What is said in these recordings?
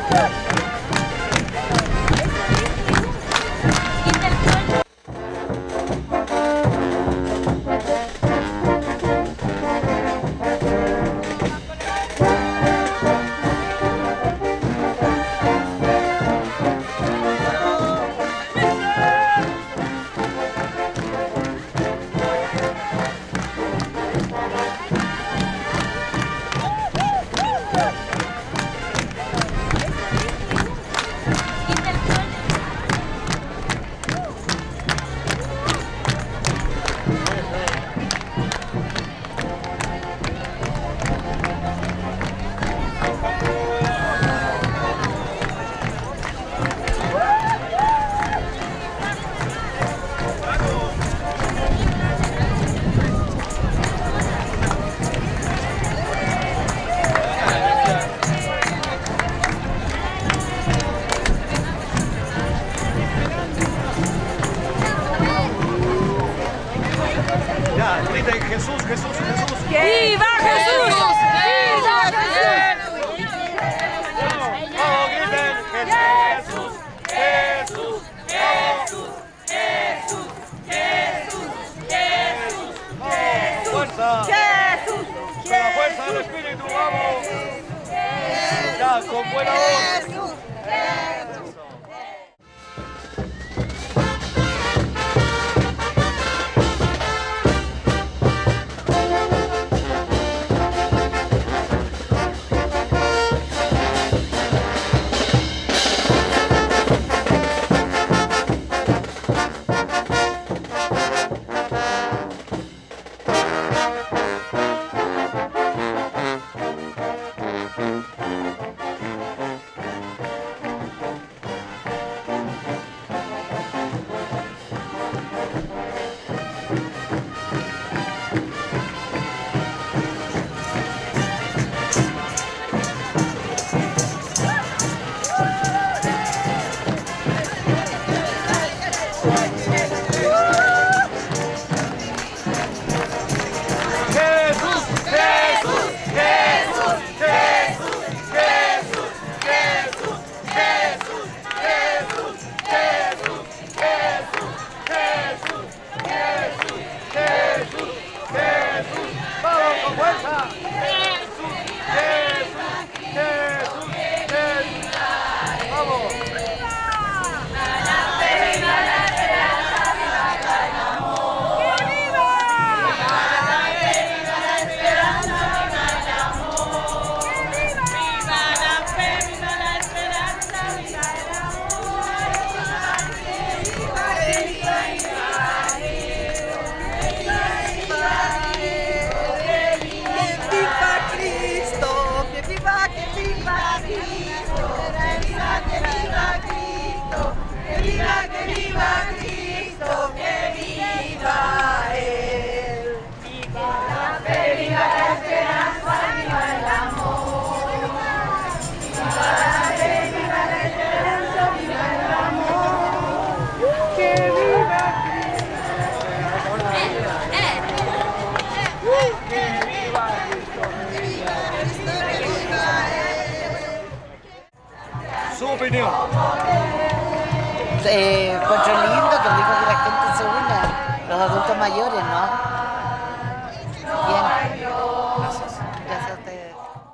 Griten Jesús, Jesús, Jesús. ¡Viva Jesús! ¡Viva Jesús! Vamos, griten Jesús, Jesús, Jesús, Jesús, Jesús, Jesús, Jesús. Fuerza. Jesús. Con la fuerza del Espíritu, vamos. Ya, con buena voz. Su opinión. Encuentro lindo, que rico que la gente se una, los adultos mayores, ¿no? Bien. Gracias. Gracias a ustedes.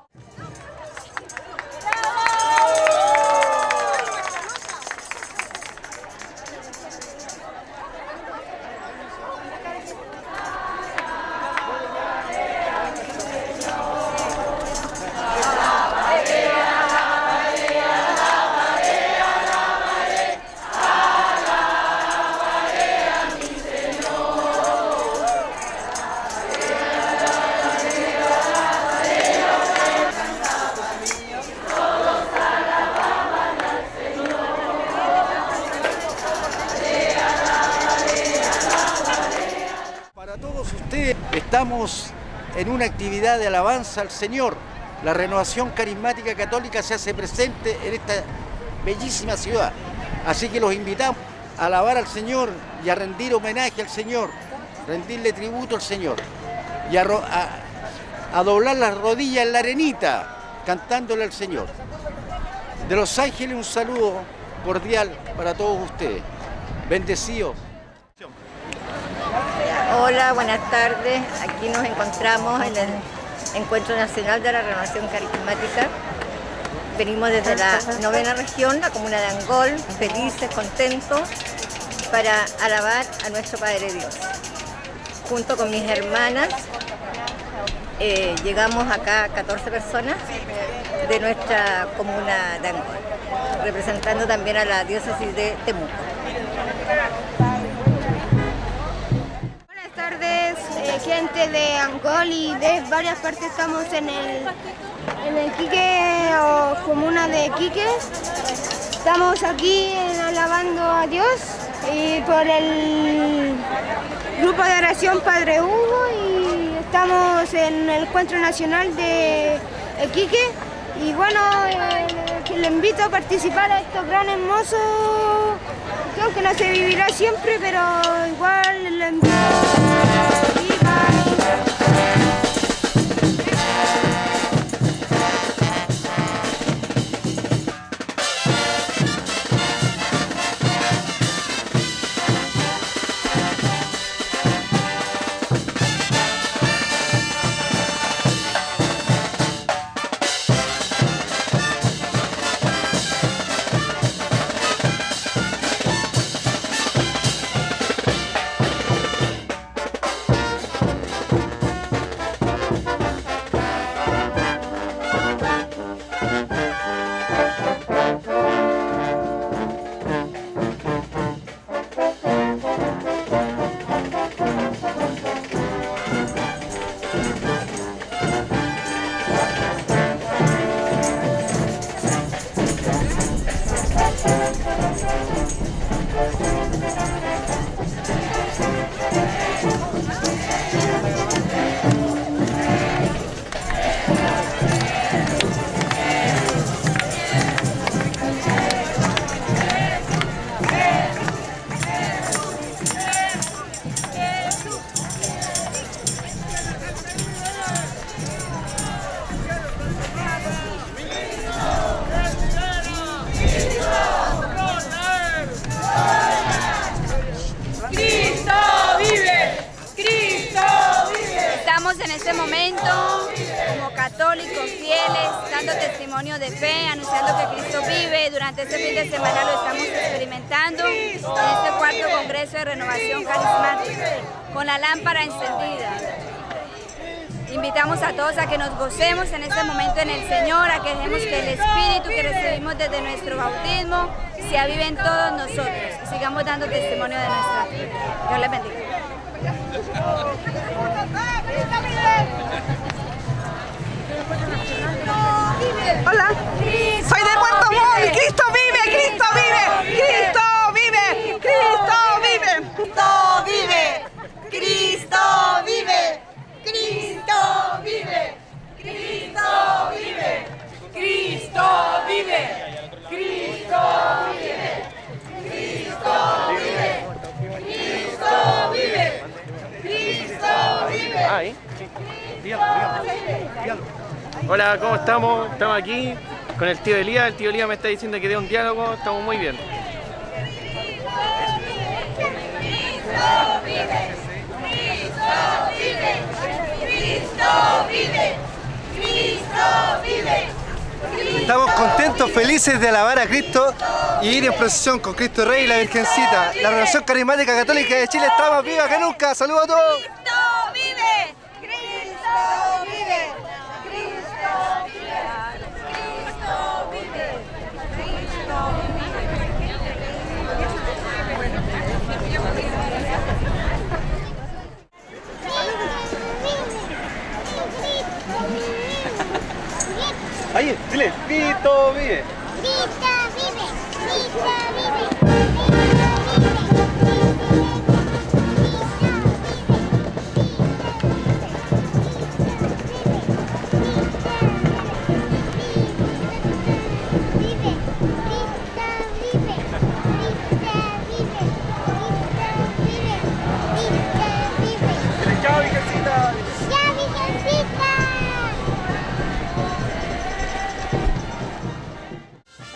Estamos en una actividad de alabanza al Señor. La renovación carismática católica se hace presente en esta bellísima ciudad. Así que los invitamos a alabar al Señor y a rendir homenaje al Señor, rendirle tributo al Señor y a doblar las rodillas en la arenita, cantándole al Señor. de Los Ángeles, un saludo cordial para todos ustedes. Bendecidos. Hola, buenas tardes. Aquí nos encontramos en el Encuentro Nacional de la Renovación Carismática. Venimos desde la 9ª región, la comuna de Angol, felices, contentos, para alabar a nuestro Padre Dios. Junto con mis hermanas, llegamos acá 14 personas de nuestra comuna de Angol, representando también a la diócesis de Temuco. Buenas tardes, gente de Angol y de varias partes. Estamos en el Quique o comuna de Quique. Estamos aquí alabando a Dios y por el grupo de oración Padre Hugo, y estamos en el Encuentro Nacional de Quique. Y bueno, le invito a participar a estos gran hermosos, que no se vivirá siempre, pero igual le invito a En este momento, como católicos fieles, dando testimonio de fe, anunciando que Cristo vive. Durante este fin de semana lo estamos experimentando en este 4º Congreso de Renovación Carismática, con la lámpara encendida. Invitamos a todos a que nos gocemos en este momento en el Señor, a que dejemos que el Espíritu que recibimos desde nuestro bautismo se avive en todos nosotros y sigamos dando testimonio de nuestra fe. Dios les bendiga. Hola, soy de Puerto Montt. Cristo vive, Cristo vive, Cristo vive, Cristo vive, Cristo vive, Cristo vive, Cristo vive, Cristo vive, Cristo vive, Cristo vive, Cristo vive, Cristo vive, Cristo vive. Ahí, sí. Hola, ¿cómo estamos? Estamos aquí con el tío Elías. El tío Elías me está diciendo que dé un diálogo. Estamos muy bien. Cristo vive, Cristo vive, Cristo vive, Cristo vive. Estamos contentos, felices de alabar a Cristo y ir en procesión con Cristo Rey y la Virgencita. La Renovación Carismática Católica de Chile está más viva que nunca. ¡Saludos a todos! ¡Cristo vive! ¡Cristo vive! ¡Cristo vive! ¡Cristo vive! ¡Cristo Ahí, dile, Cristo vive. Cristo vive, Cristo vive. Chao, Virgencita. ¡Ya, Virgencita!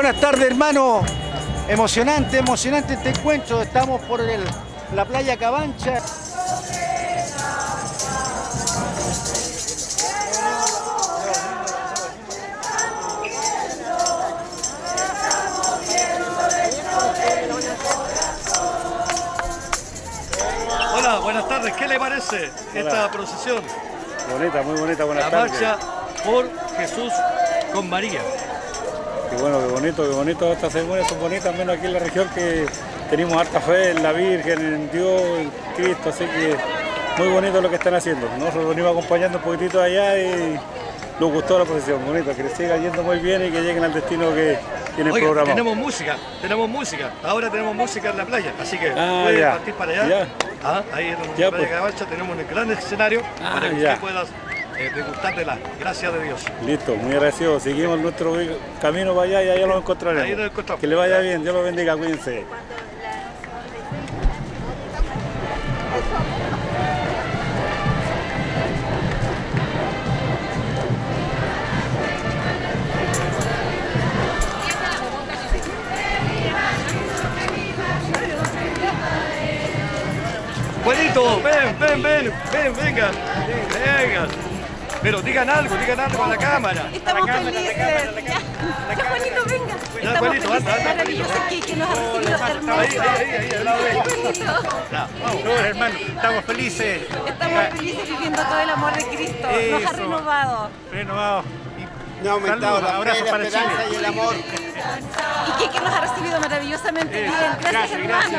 Buenas tardes, hermano. Emocionante este encuentro. Estamos por la playa Cabancha. Hola, buenas tardes. ¿Qué le parece esta procesión? Bonita, muy bonita, buenas tardes. La marcha por Jesús con María. Qué bueno, qué bonito. Estas ceremonias son bonitas, menos aquí en la región que tenemos harta fe en la Virgen, en Dios, en Cristo, así que muy bonito lo que están haciendo. Nosotros venimos acompañando un poquitito allá y nos gustó la procesión, bonito, que les siga yendo muy bien y que lleguen al destino que tienen programado. Tenemos música, ahora tenemos música en la playa, así que puede partir para allá. Ya. Ahí en la playa Cabancha tenemos un gran escenario para que usted pueda degustar de la gracia de Dios. Listo, muy agradecido. Seguimos nuestro camino para allá y allá lo encontraremos. Ahí nos encontramos. Que le vaya bien, Dios lo bendiga, cuídense. Juanito, venga. Pero digan algo a la cámara. Estamos felices. Ya, Juanito, venga. Estamos felices, maravillosos que nos ha recibido hermoso. Ahí, hermano, estamos felices. Estamos felices viviendo todo el amor de Cristo. Nos ha renovado. Nos ha aumentado la abrazo para Chile y el amor. Y que nos ha recibido maravillosamente bien. Gracias, hermano.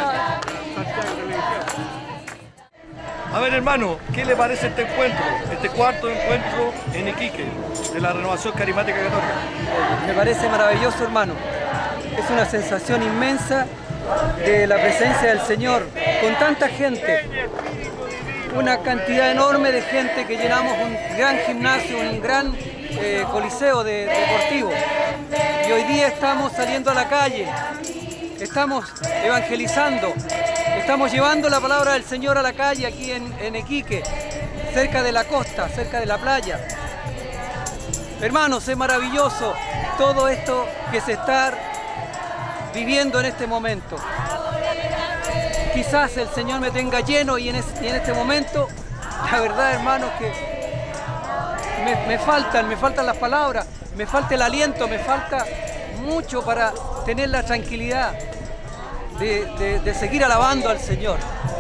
A ver, hermano, ¿qué le parece este encuentro? Este cuarto encuentro en Iquique de la Renovación Carismática Católica. Me parece maravilloso, hermano. Es una sensación inmensa de la presencia del Señor con tanta gente. Una cantidad enorme de gente que llenamos un gran gimnasio, un gran coliseo deportivo. Y hoy día estamos saliendo a la calle, estamos evangelizando. Estamos llevando la palabra del Señor a la calle aquí en Iquique, cerca de la costa, cerca de la playa. Hermanos, es maravilloso todo esto que se está viviendo en este momento. Quizás el Señor me tenga lleno y en este momento, la verdad, hermanos, que me faltan las palabras, me falta el aliento, me falta mucho para tener la tranquilidad de seguir alabando al Señor.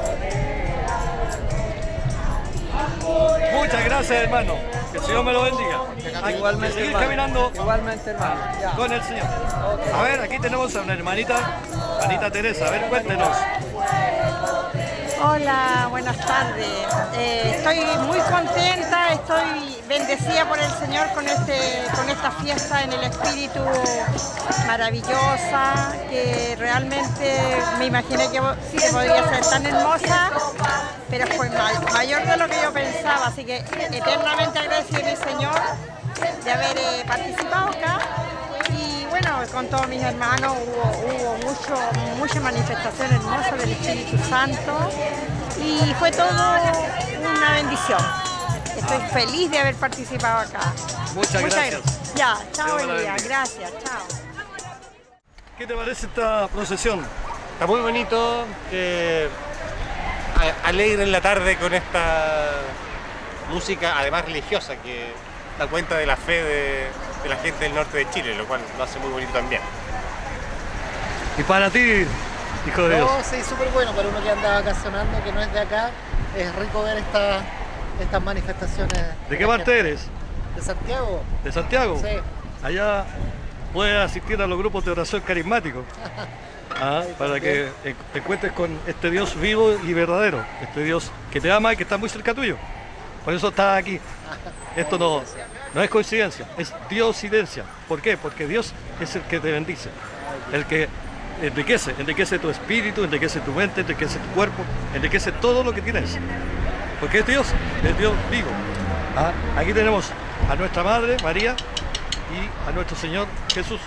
Muchas gracias, hermano. Que el Señor me lo bendiga. Igualmente, seguir hermano. Caminando Igualmente, hermano. Ya. Con el Señor. A ver, aquí tenemos a una hermanita Teresa. A ver, cuéntenos. Hola, buenas tardes. Estoy muy contenta, estoy bendecida por el Señor con esta fiesta en el Espíritu maravillosa, que realmente me imaginé que podría ser tan hermosa, pero fue mayor de lo que yo pensaba, así que eternamente agradecido a mi Señor de haber participado acá. Y bueno, con todos mis hermanos hubo mucha manifestación hermosa del Espíritu Santo y fue todo una bendición. Estoy feliz de haber participado acá. Muchas gracias. Ya, chao Elías, gracias, chao. ¿Qué te parece esta procesión? Está muy bonito, alegre en la tarde con esta música, además religiosa, que da cuenta de la fe de la gente del norte de Chile, lo cual lo hace muy bonito también. Y para ti, hijo de Dios. Sí, súper bueno para uno que anda vacacionando, que no es de acá. Es rico ver estas manifestaciones. ¿De qué parte eres? De Santiago. ¿De Santiago? Sí. Allá puedes asistir a los grupos de oración carismáticos. Para que te encuentres con este Dios vivo y verdadero, este Dios que te ama y que está muy cerca tuyo. Por eso estás aquí. Esto no es coincidencia, es diosidencia. ¿Por qué? Porque Dios es el que te bendice, el que enriquece tu espíritu, enriquece tu mente, enriquece tu cuerpo, enriquece todo lo que tienes. Porque es Dios vivo. Aquí tenemos a nuestra Madre María y a nuestro Señor Jesús.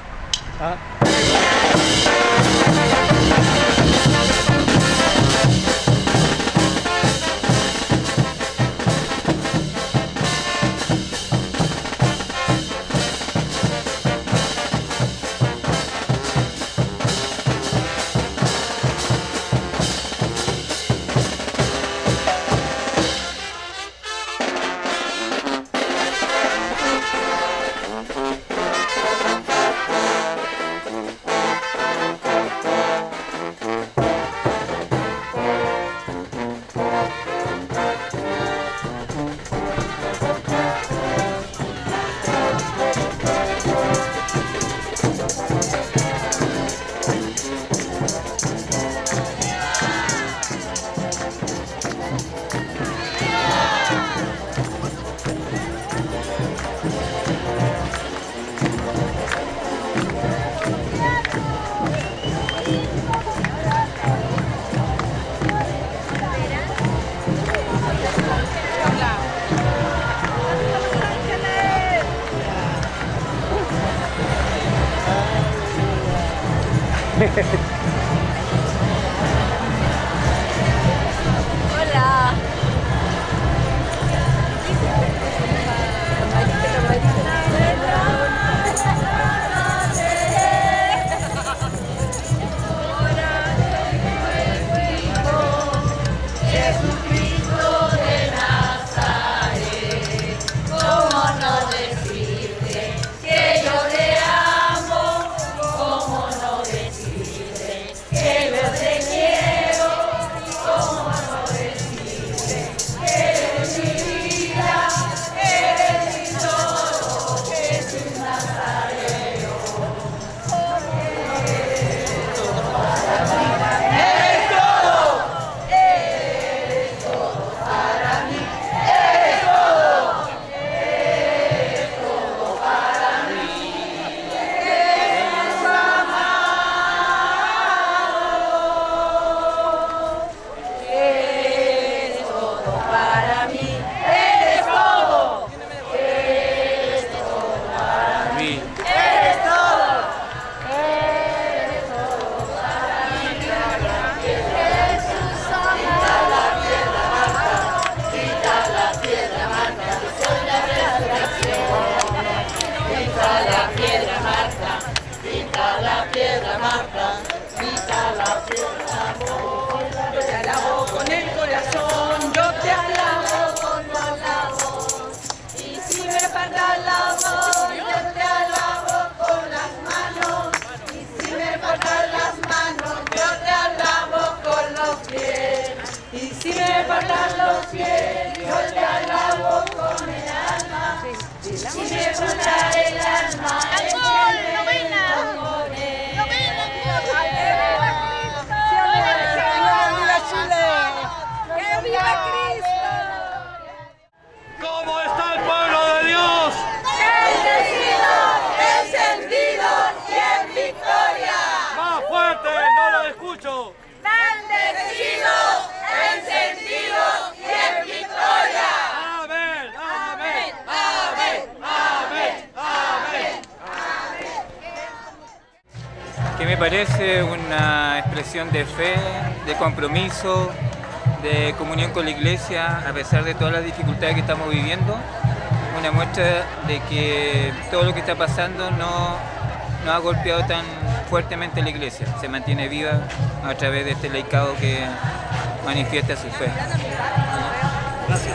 parece una expresión de fe, de compromiso, de comunión con la Iglesia, a pesar de todas las dificultades que estamos viviendo. Una muestra de que todo lo que está pasando no ha golpeado tan fuertemente la Iglesia. Se mantiene viva a través de este laicado que manifiesta su fe. Gracias.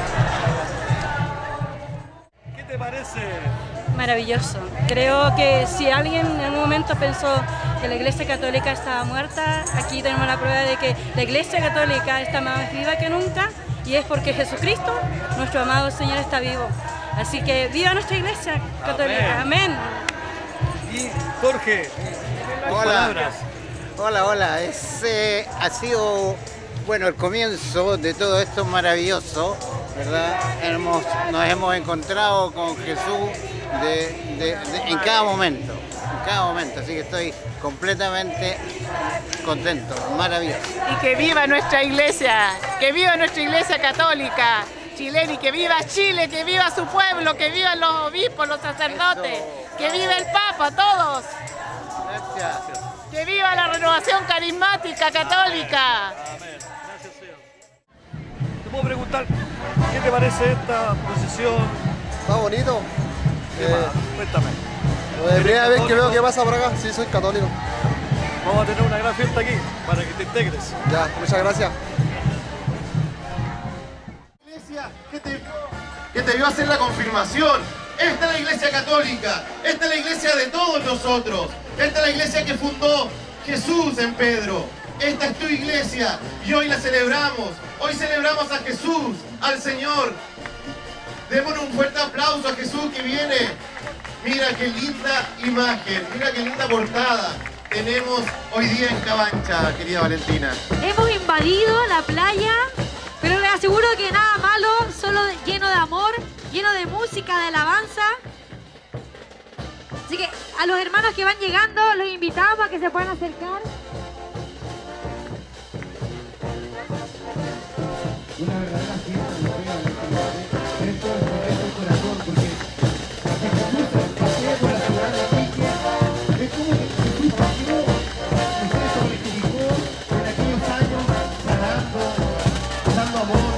¿Qué te parece? Maravilloso. Creo que si alguien en un momento pensó que la Iglesia Católica estaba muerta, aquí tenemos la prueba de que la Iglesia Católica está más viva que nunca, y es porque Jesucristo, nuestro amado Señor, está vivo. Así que viva nuestra Iglesia Católica. Amén. Y Jorge, palabras. Hola. Ha sido, bueno, el comienzo de todo esto maravilloso, ¿verdad? Nos hemos encontrado con Jesús en cada momento, así que estoy completamente contento, maravilloso. Y que viva nuestra Iglesia Católica chilena, y que viva Chile, que viva su pueblo, que vivan los obispos, los sacerdotes, que viva el Papa, todos. Gracias. Que viva la renovación carismática católica. Amén. Gracias, Señor. Te puedo preguntar, ¿qué te parece esta procesión? Está bonito. Cuéntame. Es la primera vez que veo que pasa por acá. Sí, soy católico. Vamos a tener una gran fiesta aquí para que te integres. Ya, muchas gracias. Iglesia que te vio hacer la confirmación. Esta es la Iglesia Católica. Esta es la iglesia de todos nosotros. Esta es la iglesia que fundó Jesús en Pedro. Esta es tu iglesia y hoy la celebramos. Hoy celebramos a Jesús, al Señor. Démosle un fuerte aplauso a Jesús que viene. Mira qué linda imagen, mira qué linda portada tenemos hoy día en Cabancha, querida Valentina. Hemos invadido la playa, pero les aseguro que nada malo, solo lleno de amor, lleno de música, de alabanza. Así que a los hermanos que van llegando los invitamos a que se puedan acercar. Una verdadera fiesta, esto es el corazón, porque Jesús pasea por la ciudad de Iquique, es como que Jesús paseó, se sobreubicó en aquellos años, sanando, dando amor.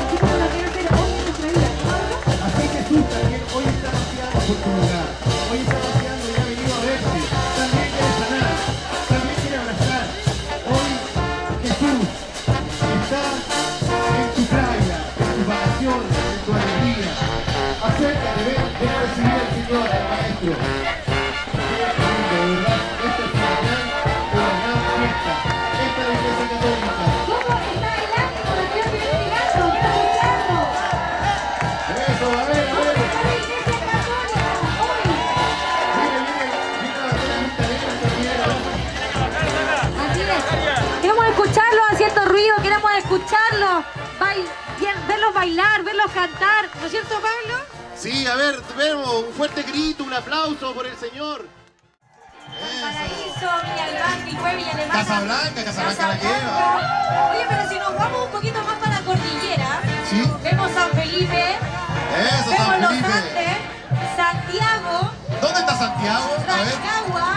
Así Jesús también hoy está paseando por tu lugar, hoy está paseando y ha venido a verte, también quiere sanar, también quiere abrazar. Hoy Jesús está en tu playa, en tus vacaciones, en tu alegría. Acércate, ven a recibir al Señor, al Maestro. De verdad, esta es la gran fiesta. Esta es la Iglesia Católica. ¿Cómo está el ánimo de que viene llegando? ¡Quiero escucharlo! Eso, a ver. ¿Cómo está la Iglesia Católica hoy? Viene la gente alegre también. Así es. Queremos escucharlo haciendo ruido, queremos escucharlo, verlos bailar, verlos cantar. ¿No es cierto, Pablo? Sí, a ver, vemos un fuerte grito, un aplauso por el Señor. Paraíso, Villa Albán, fue Villa Alemana. Casablanca la lleva. Oye, pero si nos vamos un poquito más para la cordillera, ¿sí? Vemos San Felipe, Eso, vemos San los Felipe. Andes, Santiago, ¿Dónde está Santiago? A ver. Rancagua.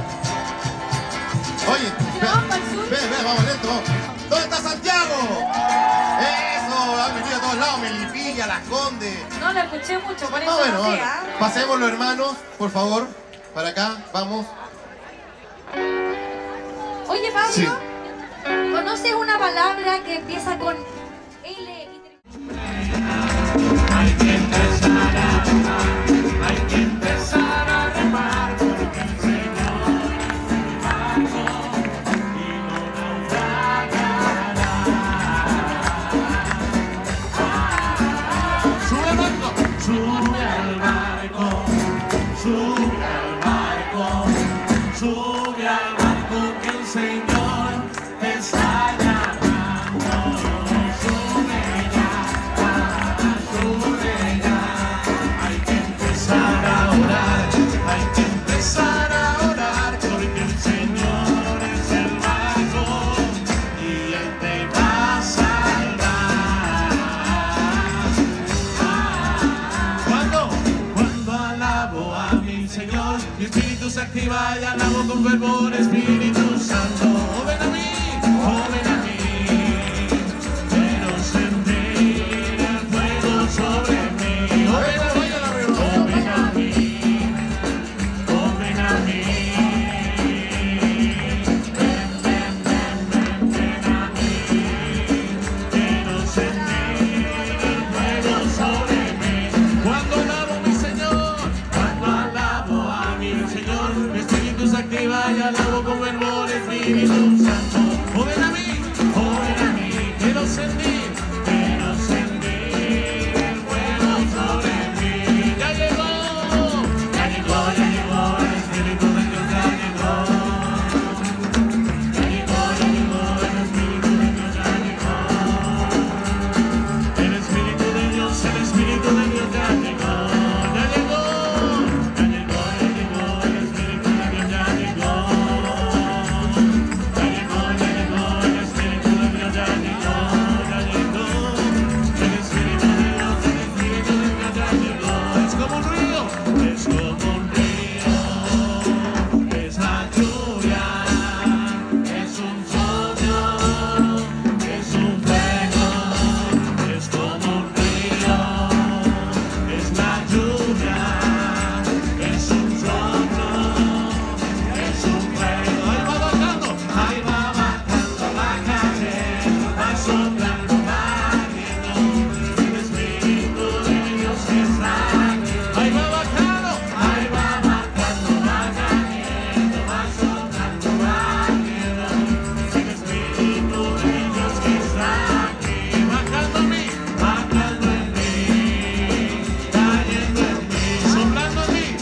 Oye, vamos lento, vamos. ¿Dónde está Santiago? Eso, han venido a todos lados, Melipilla, Las Condes. No lo escuché mucho, por eso Bueno, no sé, ¿ah? pasémoslo, hermanos, por favor, para acá, vamos. Oye, Pablo, Sí. ¿conoces una palabra que empieza con L? Hay que empezar a remar, hay que empezar a remar, porque el Señor es mi barco y no naufragará. Sube al barco, sube al barco, sube al barco, sube al barco que el Señor te está llamando. activa y alabo con fervor, Espíritu Santo. Oh, ven a mí, oh, ven a mí. Quiero sentir el fuego sobre mí. Oh, ven a mí, oh, ven a mí. Oh, ven a mí. Ven, ven, ven, ven, ven a mí. Quiero sentir el fuego sobre mí. Cuando alabo a mi Señor, cuando alabo a mi Señor, mi espíritu se activa y alabo con fervor, Espíritu Santo. Oh, ven a mí, quiero sentir el fuego sobre mí. Ya llegó, ya llegó, ya llegó, el Espíritu de Dios ya llegó. Ya llegó, ya llegó, el Espíritu de Dios ya llegó. El Espíritu de Dios, el Espíritu de Dios ya llegó. Ya llegó, ya llegó, ya llegó, el Espíritu de Dios ya llegó. Ya llegó, ya llegó, el Espíritu de Dios ya llegó. Ya llegó, el Espíritu de Dios, el Espíritu de Dios ya llegó. Es como un río, es como un río, es la lluvia, es un soplo, es un fuego, es como un río, es la lluvia, es un soplo, es un fuego. Ahí va bajando, va cayendo, va soplando, va ardiendo, el Espíritu de Dios que está aquí. Ahí va bajando, va cayendo, va soplando, va ardiendo, el Espíritu de Dios que está aquí. Bajando en mí, cayendo en mí, soplando en mí,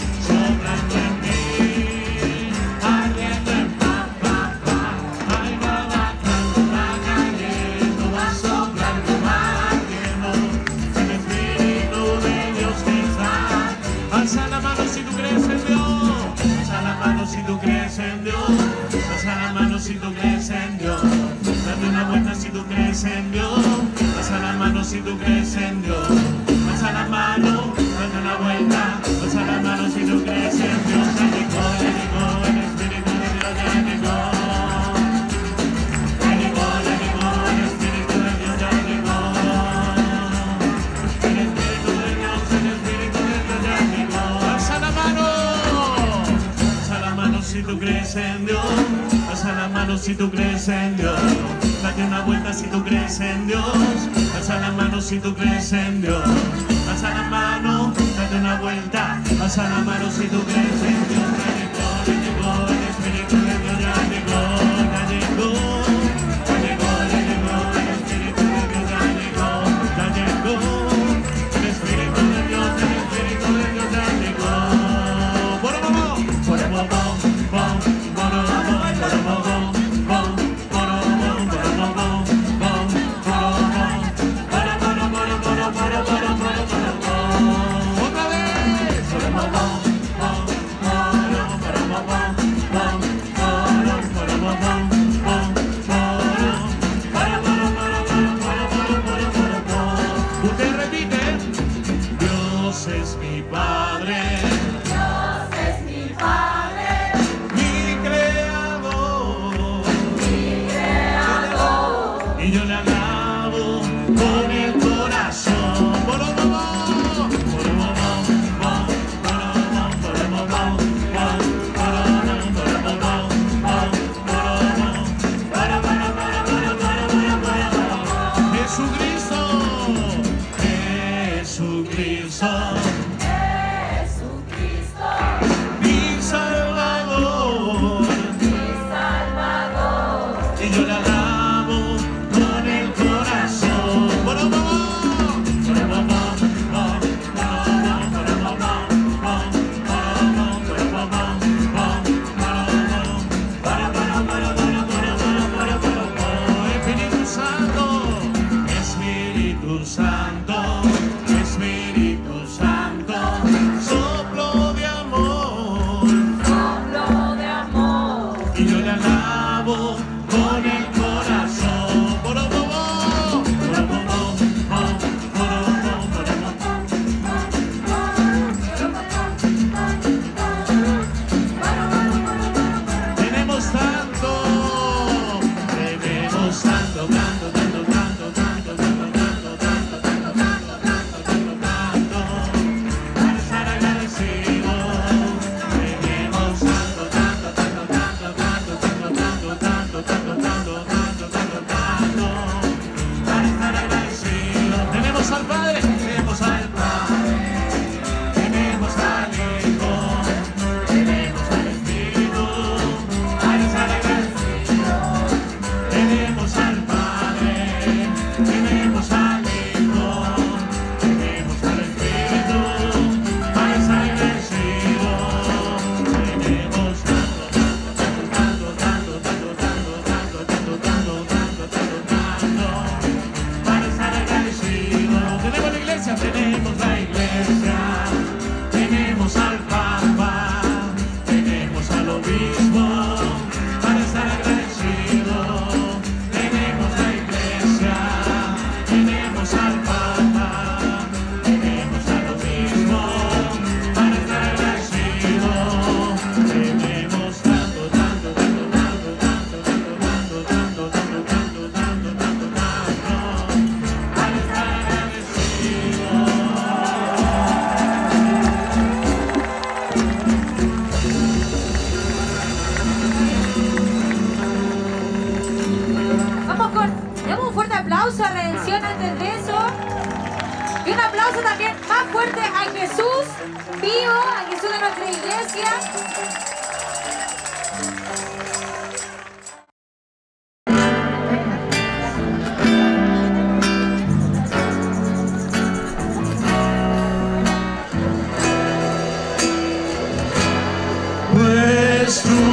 ardiendo en pa, pa, pa. Ahí va bajando, va cayendo, va soplando, va ardiendo, el Espíritu de Dios que está aquí. Alza la mano si tú crees en Dios, alza la mano si tú crees en Dios, alza la mano si tú crees en Dios, date una vuelta si tú crees en Dios, alza la mano si tú crees en Dios, alza la mano, date una vuelta, alza la mano si tú crees en Dios. Ya llegó, el Espíritu de Dios ya llegó. Ya llegó, el Espíritu de Dios ya llegó. El Espíritu de Dios, el Espíritu de Dios ya llegó. Alza la mano si tú crees en Dios, alza la mano si tú crees en Dios, date una vuelta si tú crees en Dios, alza la mano si tú crees en Dios, alza la mano, date una vuelta, alza la mano si tú crees en Dios. Ya llegó, el Espíritu de Dios ya llegó, ya llegó, ya llegó, ya llegó, el Espíritu de Dios ya llegó, ya llegó, el Espíritu de Dios, el Espíritu de Dios ya llegó. Otra vez. yo la alabo con el corazón. aplauso a Redención antes de eso. Y un aplauso también más fuerte a Jesús vivo, a Jesús de nuestra iglesia. Pues tú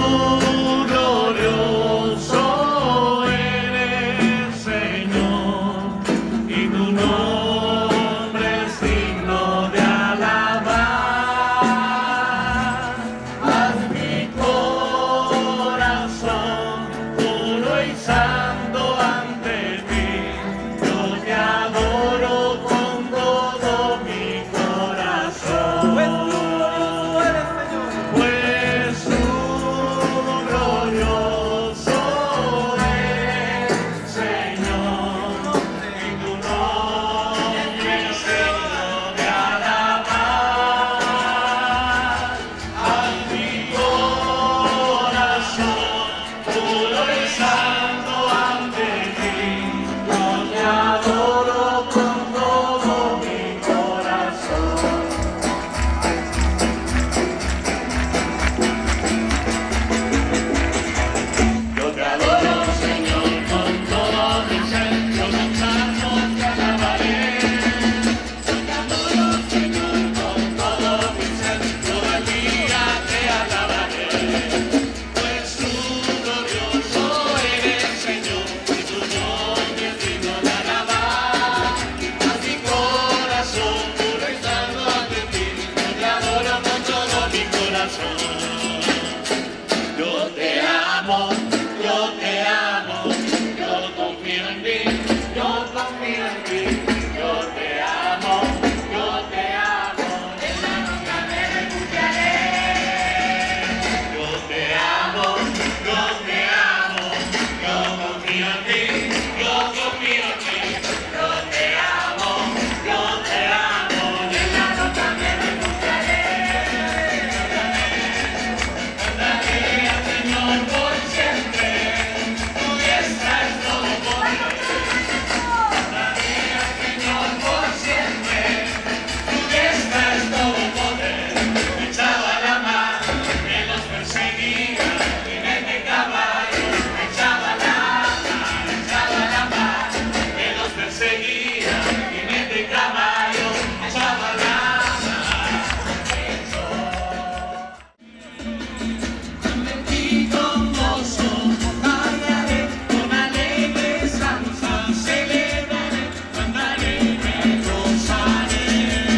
glorioso eres, Señor, y tu nombre es digno de alabar. Haz mi corazón puro y santo ante ti, yo te adoro con todo mi corazón. Pues tú glorioso eres, Señor, y tu nombre es digno de alabar. Haz mi corazón puro y santo ante ti, yo te adoro con todo mi corazón. Yo te adoro, Señor, con todo mi ser, yo con salmos te alabaré. Yo te adoro, Señor, con todo mi ser, todo el día te alabaré. Pues tú glorioso eres, Señor, y tu nombre es digno de alabar. Haz mi corazón puro y santo ante ti, yo te adoro con todo mi corazón. Yo te amo, yo te amo, yo confío en ti, yo confío en ti, yo te amo, yo te amo, esa nunca me refugiaré. Yo te amo, yo te amo, yo confío en ti, yo confío en ti, yo te amo, esa nunca me refugiaré. Cantaré al Señor por siempre, tu diestra es todo poder. Cantaré al Señor por siempre, tu diestra es todo poder. Echado a la mar, que los perseguía, jinete caballo, echado a la mar, que los perseguía, jinete caballo, echado a la mar. Con gozo, cantaré con alegres danzas, celebraré, cantaré, me gozaré.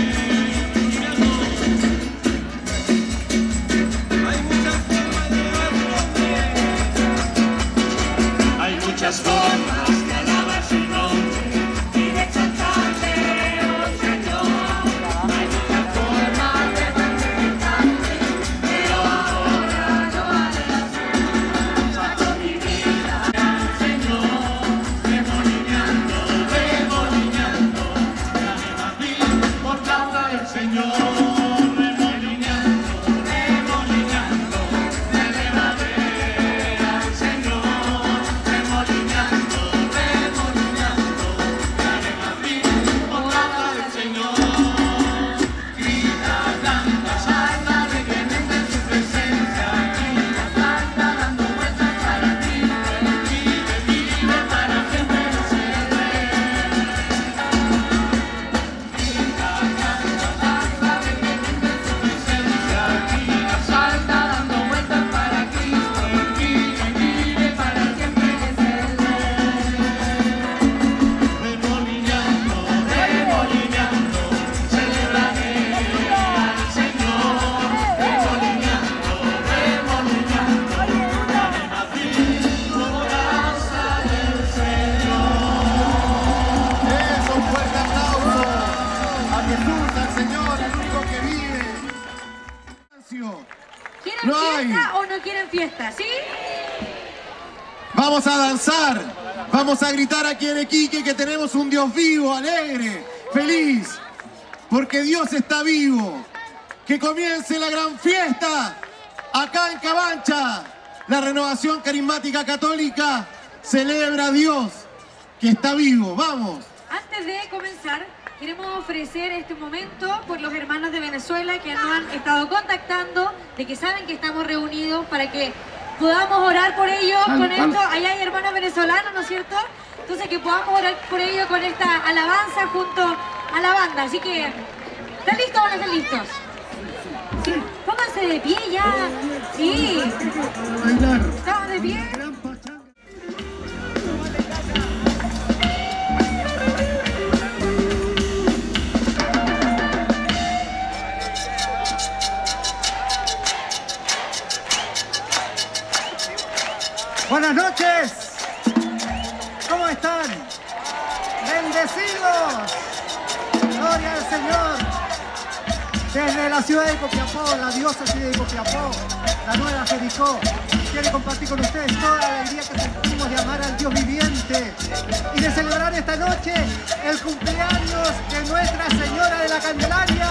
Hay muchas formas de alabar su nombre y de exaltarte, oh Señor. Hay muchas formas de glorificarte, pero ahora yo haré las mías. Saco mi vida al Señor, remolineando, remolineando. Dame a ti por causa del Señor, remolineando, remolineando. Me elevaré al Señor, remolineando, remolineando. Dame a ti por causa del Señor. Grita, canta, salta alegremente en su presencia. Grita, salta dando vueltas para ti. Vive, vive para siempre ser rey. Grita, canta, salta alegremente en su presencia. Grita, salta dando vueltas para Cristo. Vive, vive para siempre ser rey. Remolineando, remolineando, celebraré al Señor. Remolineando, remolineando, dame a ti como causa del Señor. Eso, un fuerte aplauso a Jesús, al Señor, al único que vive. ¿Quieren No hay. fiesta o no quieren fiesta? ¿Sí? Vamos a danzar, vamos a gritar aquí en Iquique que tenemos un Dios vivo, alegre, feliz, porque Dios está vivo. Que comience la gran fiesta acá en Cabancha. La Renovación Carismática Católica celebra a Dios que está vivo. ¡Vamos! Antes de comenzar, queremos ofrecer este momento por los hermanos de Venezuela que nos han estado contactando, de que saben que estamos reunidos para que podamos orar por ellos con esto. Allá hay hermanos venezolanos, ¿no es cierto? Entonces que podamos orar por ellos con esta alabanza junto a la banda. Así que, ¿están listos o no están listos? Sí. Pónganse de pie ya. Sí. ¿Estamos de pie? Buenas noches, ¿cómo están? ¡Bendecidos! ¡Gloria al Señor! Desde la ciudad de Copiapó, la diócesis de Copiapó, la nueva Jericó, quiere compartir con ustedes toda la alegría que sentimos de amar al Dios viviente y de celebrar esta noche el cumpleaños de Nuestra Señora de la Candelaria.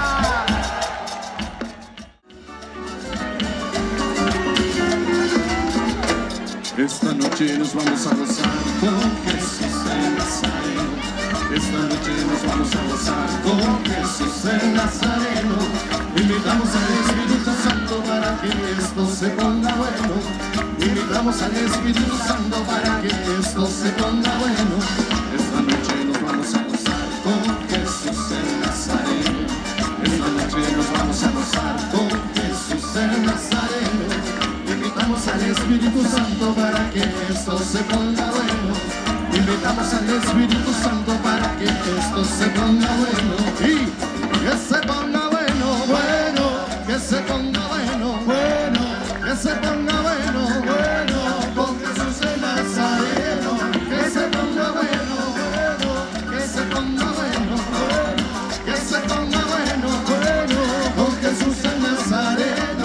Esta noche nos vamos a gozar con Jesús el Nazareno. Esta noche nos vamos a gozar con Jesús el Nazareno. Invitamos al Espíritu Santo para que esto se ponga bueno. Invitamos al Espíritu Santo para que esto se ponga bueno. Esta noche nos vamos a gozar con Jesús el Nazareno. Esta noche nos vamos a gozar con Jesús el Nazareno. Invitamos al Espíritu Santo para que esto se ponga bueno. Invitamos al Espíritu Santo para que esto se ponga bueno. Y que se ponga bueno, bueno, que se ponga bueno, bueno, que se ponga bueno, bueno, con Jesús el Nazareno. Que se ponga bueno, bueno, que se ponga bueno, bueno, que se ponga bueno, bueno, con Jesús el Nazareno.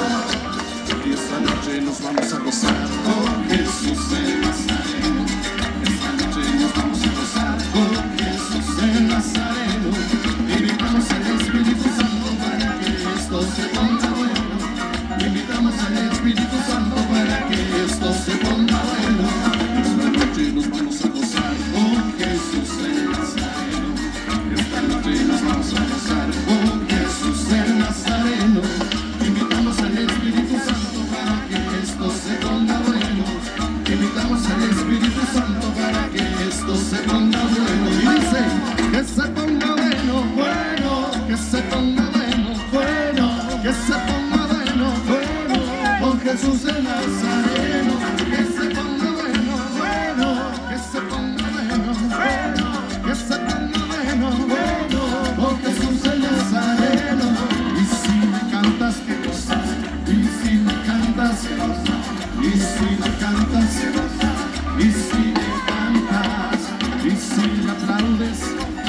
Y esta noche nos vamos a gozar con Jesús el Nazareno. Esta noche nos vamos a gozar con Jesús el Nazareno. Invitamos al Espíritu Santo para que esto se ponga bueno. Invitamos al Espíritu Santo para que esto se ponga bueno. Esta noche nos vamos a gozar con Jesús el Nazareno. Esta noche nos vamos a gozar con Jesús el Nazareno. Invitamos al Espíritu Santo para que esto se ponga bueno. Invitamos al Espíritu Santo para que esto se ponga bueno. Y dice, que se ponga bueno, bueno, que se ponga bueno, bueno, que se ponga bueno, bueno, con Jesús el Nazareno. Que se ponga bueno, bueno, que se ponga bueno, bueno, que se ponga bueno, bueno, con Jesús el Nazareno. Y si me cantas, que gozas, y si me cantas, que gozas, y si me cantas, que gozas, y si me cantas, y si me aplaudes,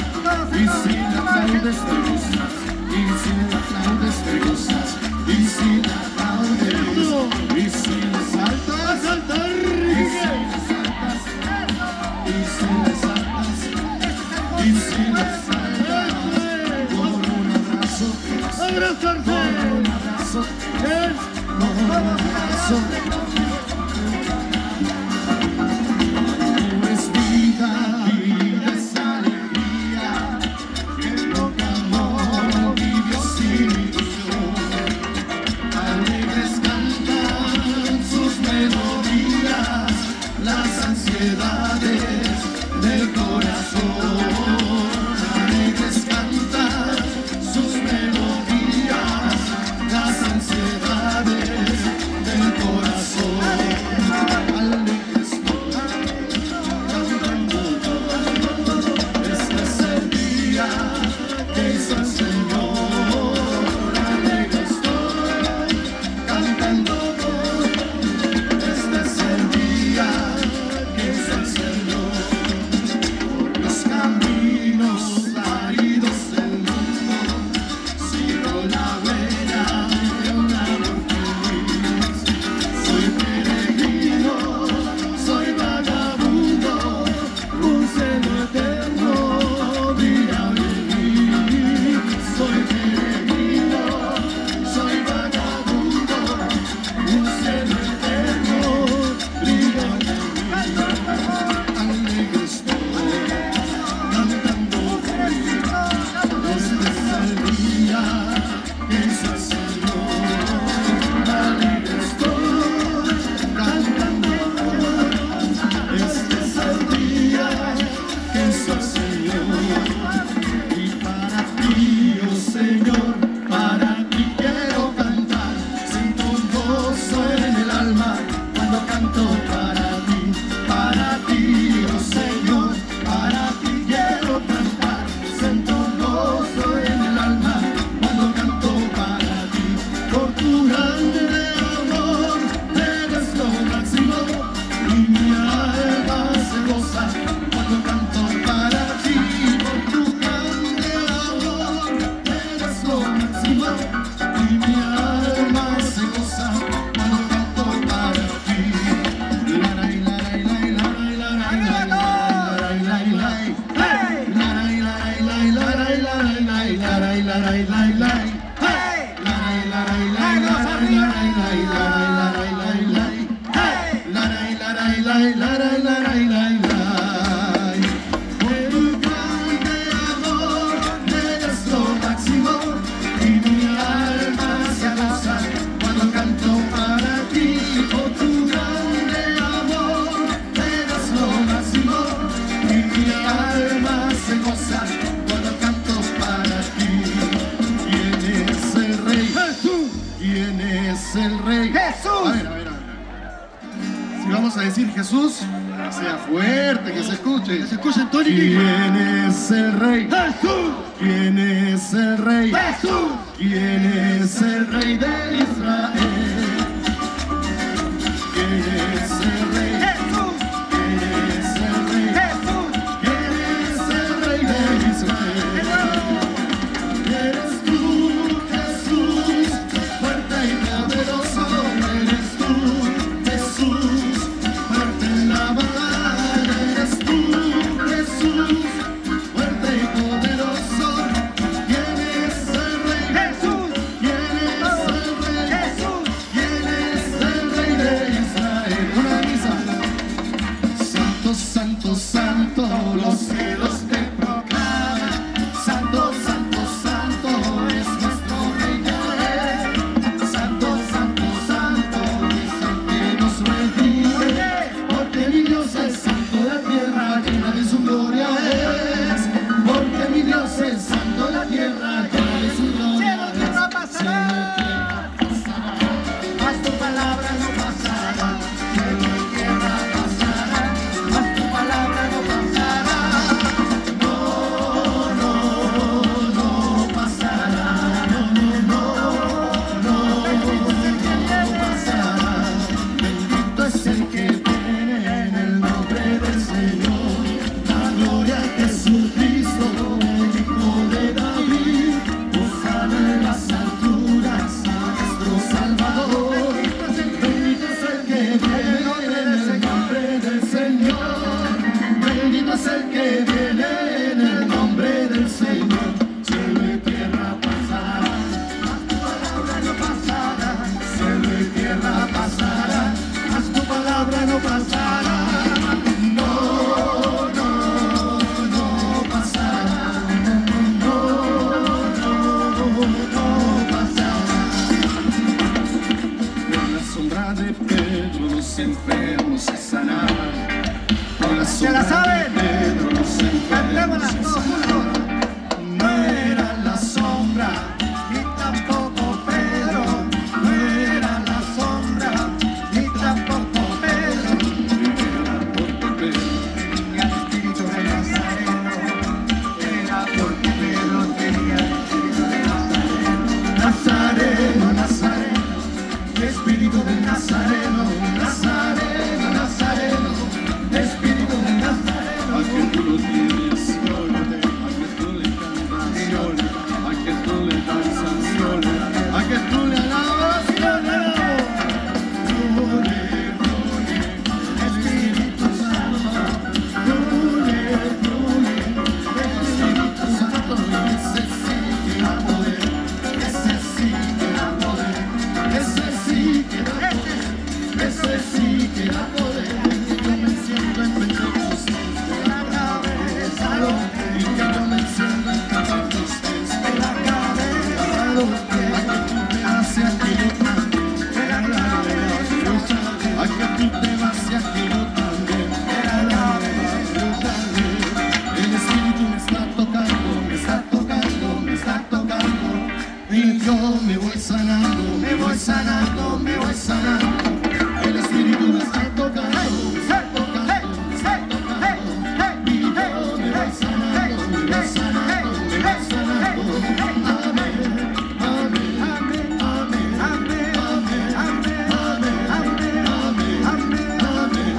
y si me aplaudes, te gozas, y si me aplaudes, te gozas, y si me aplaudes, y si me saltas, saltar, y si me saltas, y si me saltas, y si me saltas, por un abrazo, abrazarte, por un abrazo, por un abrazo. Es vida, vida es alegría, que toca amor y Dios y ilusión. Alegres cantan sus melodías, las ansiedades del corazón. Alegres cantan sus melodías, las ansiedades del corazón. alma se goza cuando canto para ti. ¿Quién es el Rey? Jesús. ¿Quién es el Rey? Jesús. A ver. Si vamos a decir Jesús, sea fuerte, que se escuche. Que se escuche en Tony. ¿Quién es el Rey? Jesús. ¿Quién es el Rey? Jesús. ¿Quién es el Rey de Israel? ¿Quién es el Rey? Jesús. ¿Quién es el Rey? Jesús. ¿Quién es el Rey de Israel? Eres tú, Jesús, fuerte y poderoso. Eres tú, Jesús, fuerte en la batalla. Eres tú, Jesús, fuerte y poderoso. ¿Quién es el Rey? Jesús. ¿Quién es el Rey? Jesús. ¿Quién es el Rey de Israel? Una misa. Santo, santo, santo, los cielos te proclaman. Santo, santo, santo es nuestro Rey Yahvé. Santo, santo, santo es el que nos redime. Porque mi Dios es santo, la tierra llena de su gloria es. Porque mi Dios es santo, la tierra llena de su gloria es. Cielo, tierra pasará, mas tu palabra no pasará. Cielo y tierra pasará, mas tu palabra no pasará. No, no, no pasará. No pasará. Bendito es el que viene en el nombre del Señor. La gloria de Jesucristo, el Hijo de David. Hosana en las alturas a nuestro Salvador. Bendito es el que viene en el nombre del Señor. Bendito es el que viene en el nombre del Señor. Cielo y tierra pasará, mas tu palabra no pasará. Cielo y tierra pasará, mas tu palabra no pasará. No, no, no pasará. No pasará. Con la sombra de Pedro los enfermos se sanaban. Con la sombra de Pedro los enfermos se sanaban. No era la sombra, ni tampoco Pedro. No era la sombra, ni tampoco Pedro. Era porque Pedro tenía el espíritu de Nazareno. Era porque Pedro tenía el espíritu de Nazareno. Nazareno, Nazareno, espíritu de Nazareno. Nazareno, Nazareno, espíritu de Nazareno. A que tú lo tienes, gloria, a que tú le cantas, gloria, a que tú le danzas, gloria, a que tú le alabas, gloria. Gloria, gloria, Espíritu Santo, gloria, gloria, Espíritu Santo. Ese sí que da poder, ese sí que da poder, ese sí que da poder, ese sí que da poder. Yo me enciendo en Pentecostés de la cabeza a los pies, y que yo me enciendo en Pentecostés de la cabeza a los pies. A que tú te vas y aquí yo también, de la cabeza a que tú te vas y aquí yo también, de la cabeza. El Espíritu me está tocando, me está tocando, me está tocando, y yo me voy sanando, me voy sanando, me voy sanando. El Espíritu me está tocando, me está tocando, me está tocando, y yo me voy sanando, me voy sanando, me voy sanando. Amén, amén, amén, amén, amén, amén, amén, amén, amén,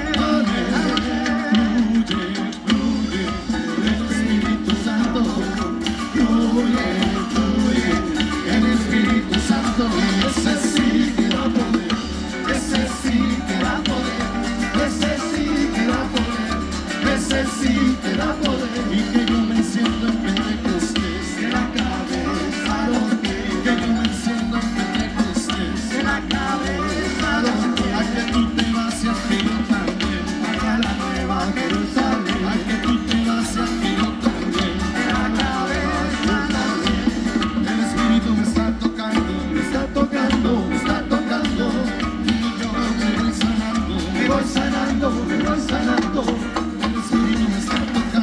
amén. Fluye, fluye, el Espíritu Santo, fluye, fluye, el Espíritu Santo. Ese sí que da poder, ese sí que da poder, ese sí que da poder, ese sí que da poder. Y que yo me enciendo en Pentecostés de la cabeza a los pies, que yo me enciendo en Pentecostés de la cabeza a los pies. A que tú te vas y aquí yo también, para la nueva Jerusalén. A que tú te vas y aquí yo también, de la cabeza a los pies. El Espíritu me está tocando, me está tocando, me está tocando, y yo me voy sanando, me voy sanando, me voy sanando. El Espíritu me está tocando.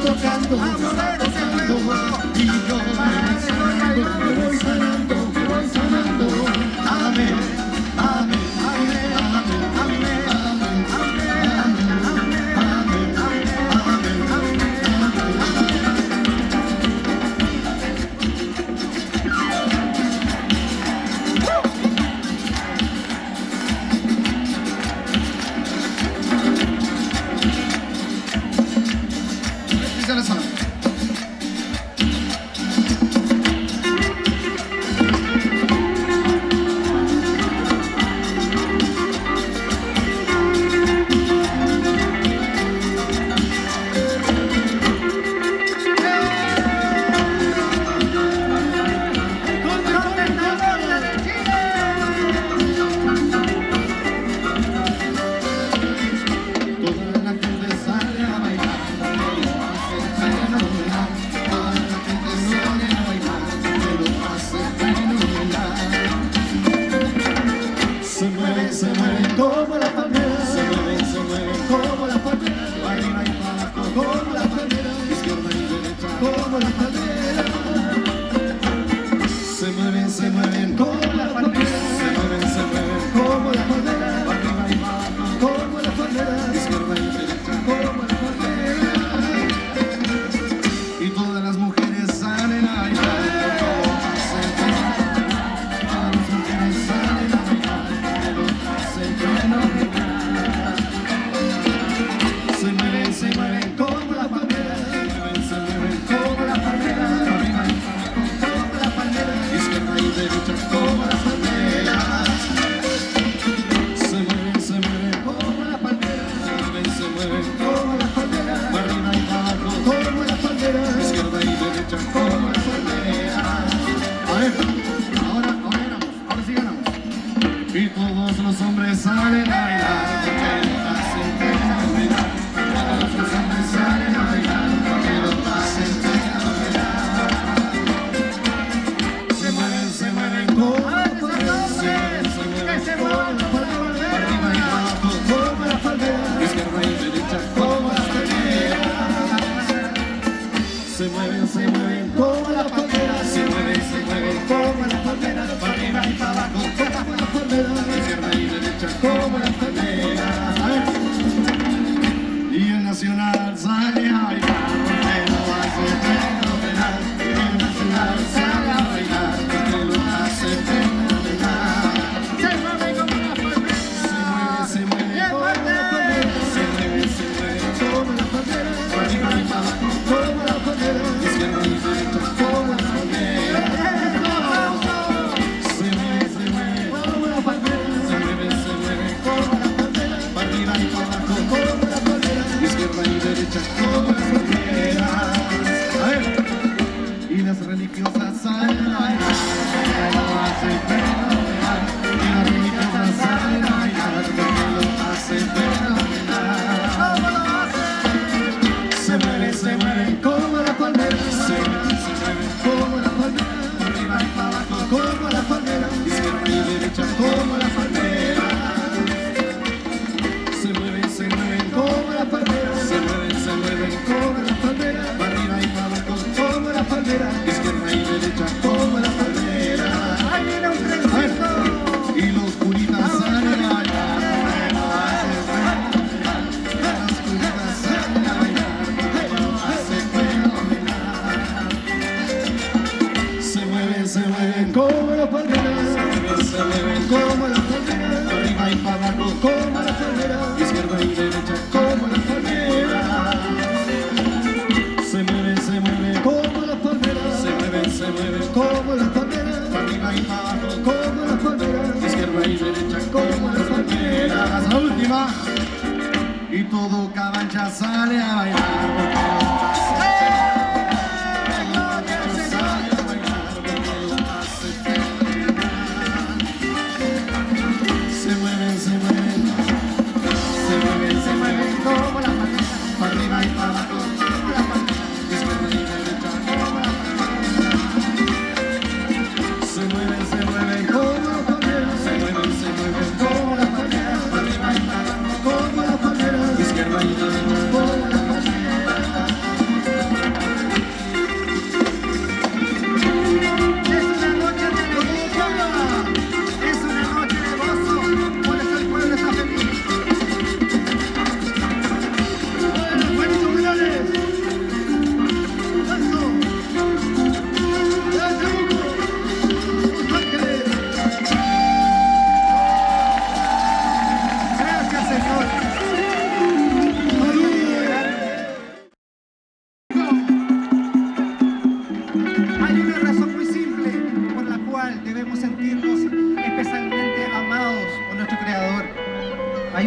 tocando, y yo me voy sanando, me voy sanando. Amén, amén, amén, amén, amén, amén, amén, amén,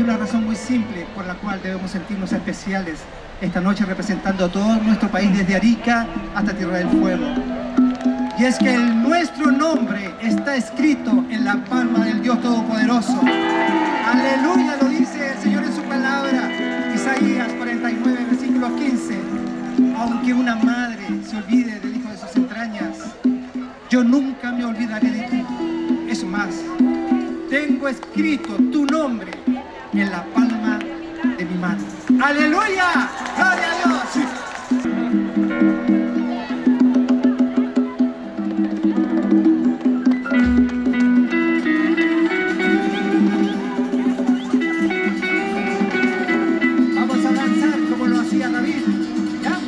una razón muy simple por la cual debemos sentirnos especiales esta noche representando a todo nuestro país desde Arica hasta Tierra del Fuego. Y es que nuestro nombre está escrito en la palma del Dios Todopoderoso. Aleluya, lo dice el Señor en su palabra. Isaías 49, versículo 15. Aunque una madre se olvide del hijo de sus entrañas, yo nunca me olvidaré de ti. Es más, tengo escrito tu nombre en la palma de mi mano. ¡Aleluya! ¡Gloria a Dios! Vamos a danzar como lo hacía David. ¿Ya?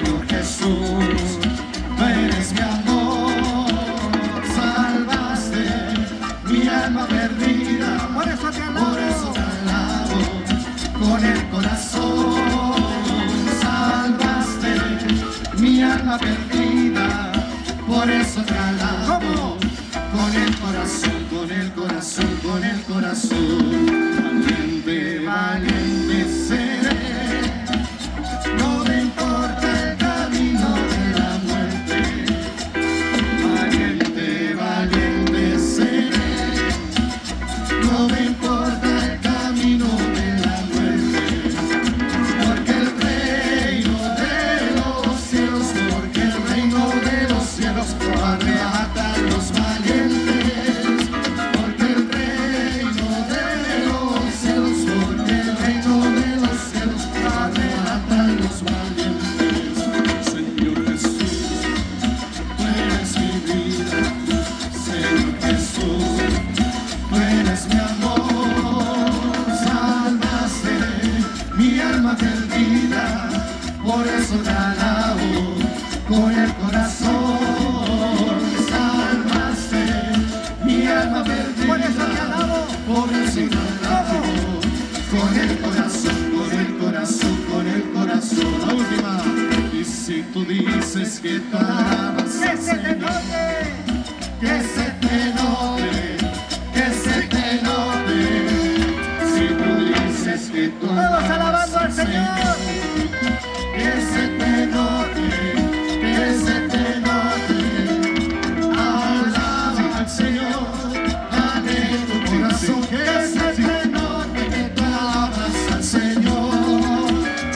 Señor Jesús, tú eres mi amor, salvaste mi alma perdida, por eso te alabo con el corazón, salvaste mi alma perdida, por eso te alabo con el corazón, con el corazón, con el corazón. Valiente, valiente seré, no me importa el camino de la muerte. Valiente, valiente seré, no me importa el camino de la muerte. Porque el reino de los cielos, porque el reino de los cielos arrebata a los valientes. Porque el reino de los cielos, porque el reino de los cielos arrebata a los valientes. Señor Jesús, tú eres mi vida. Señor Jesús, tú eres mi amor. Salvaste mi alma perdida, por eso te alabo con el corazón. Salvaste mi alma perdida, por eso te alabo, por eso te alabo con el corazón, con el corazón, con el corazón. La última. Y si tú dices que tú alabas al Señor, que se te note, que se te note. Si tú dices que tú alabas alabando al Señor, que se te note, que se te note. Alaba al Señor, dale tu corazón, que se te note que tú alabas al Señor.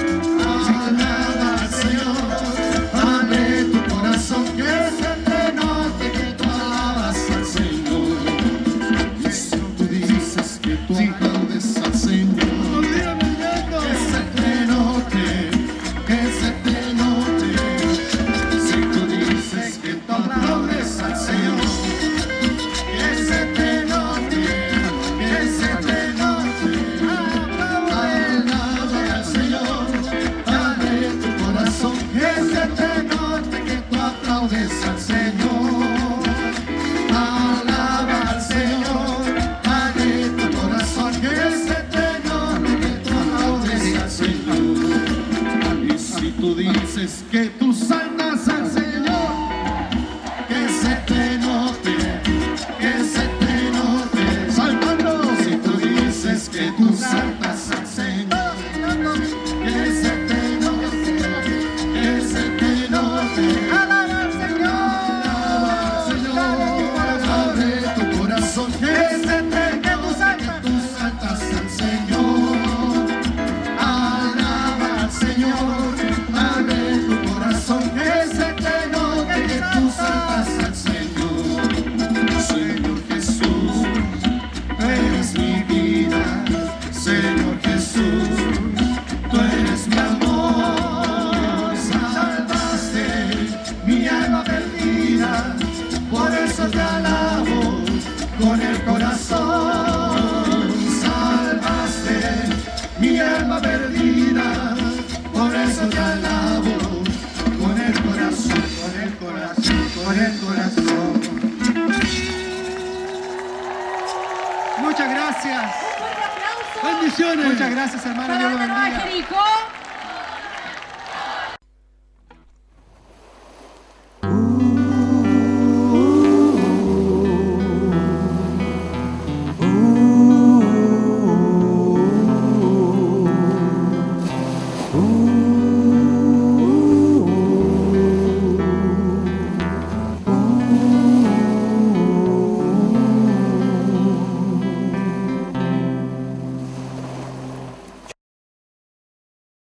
Alaba al Señor, dale tu corazón, que se te note que tú alabas al Señor. Y si tú dices que tú aplaudes al Señor, que se te note, que se te note. Si tú dices que tú aplaudes al Señor, que se te note, que se te note. Alaba al Señor, dale tu corazón, que se te note que tú aplaudes al Señor. Alaba al Señor, dale tu corazón, que se te note que tú aplaudes al Señor. Y si tú dices que tú saltas al Señor, que se te note, que se te note. Saltando. Si tú dices que tú saltas al Señor, que se te note, que se te note. Alaba al Señor, alaba al Señor, abre tu corazón, que se te, que tú saltas al Señor. Alaba al Señor, abre tu corazón, que se te note que tú saltas al Señor. Señor Jesús, tú eres mi vida. Señor Jesús, tú eres mi amor. Salvaste mi alma perdida, por eso te alabo con el corazón. Salvaste mi alma perdida, por eso te alabo con el corazón, con el corazón, con el corazón. Muchas gracias. Bendiciones. Muchas gracias, hermano. Dios lo bendiga. Jericó.